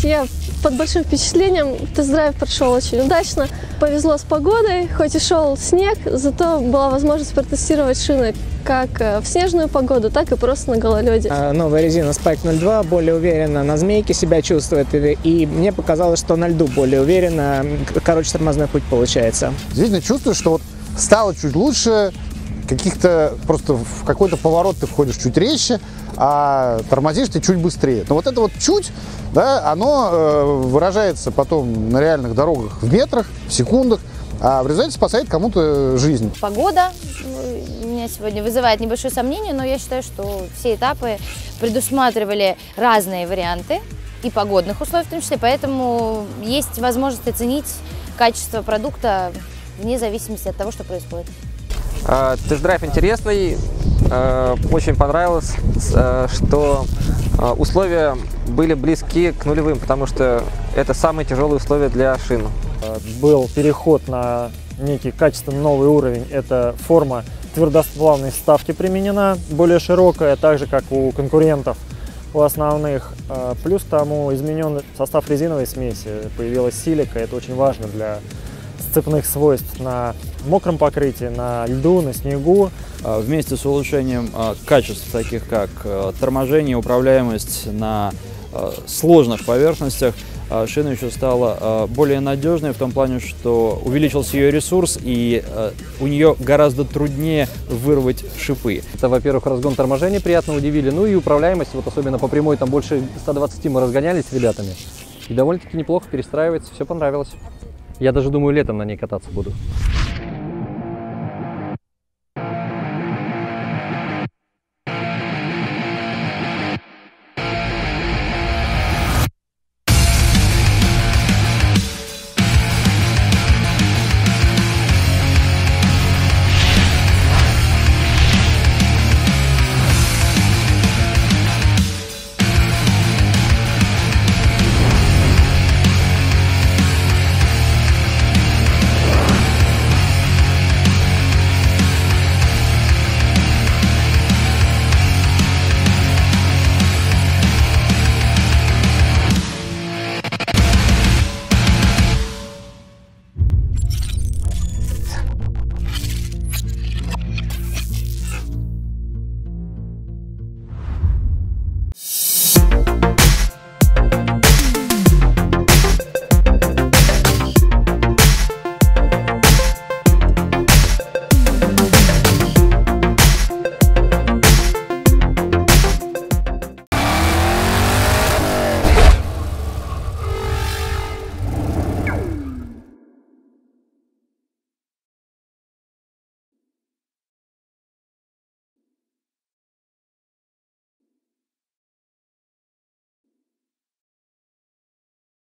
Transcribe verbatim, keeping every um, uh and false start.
я под большим впечатлением. Тест-драйв прошел очень удачно. Повезло с погодой, хоть и шел снег, зато была возможность протестировать шины как в снежную погоду, так и просто на гололеде. Новая резина Spike ноль два более уверенно на змейке себя чувствует, и мне показалось, что на льду более уверенно, короче, тормозной путь получается. Действительно чувствую, что вот стало чуть лучше, каких-то просто в какой-то поворот ты входишь чуть резче, а тормозишь ты чуть быстрее. Но вот это вот чуть, да, оно э, выражается потом на реальных дорогах в метрах, в секундах, а в результате спасает кому-то жизнь. Погода меня сегодня вызывает небольшое сомнение, но я считаю, что все этапы предусматривали разные варианты и погодных условий в том числе, поэтому есть возможность оценить качество продукта вне зависимости от того, что происходит. Тест-драйв интересный, очень понравилось, что условия были близки к нулевым, потому что это самые тяжелые условия для шин. Был переход на некий качественно новый уровень, это форма твердосплавной вставки применена, более широкая, так же как у конкурентов, у основных. Плюс тому изменен состав резиновой смеси, появилась силика, это очень важно для сцепных свойств на мокром покрытии, на льду, на снегу. Вместе с улучшением качеств, таких как торможение, управляемость на сложных поверхностях, шина еще стала более надежной в том плане, что увеличился ее ресурс, и у нее гораздо труднее вырвать шипы. Это, во-первых, разгон торможения приятно удивили, ну и управляемость, вот особенно по прямой, там больше ста двадцати мы разгонялись с ребятами. И довольно-таки неплохо перестраивается, все понравилось. Я даже думаю, летом на ней кататься буду.